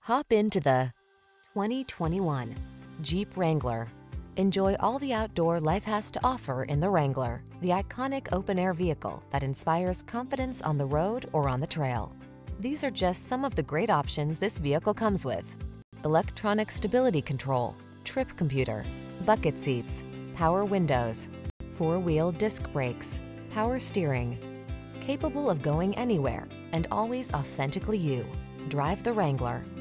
Hop into the 2021 Jeep Wrangler. Enjoy all the outdoor life has to offer in the Wrangler, the iconic open-air vehicle that inspires confidence on the road or on the trail. These are just some of the great options this vehicle comes with: electronic stability control, trip computer, bucket seats, power windows, four-wheel disc brakes, power steering. Capable of going anywhere and always authentically you. Drive the Wrangler.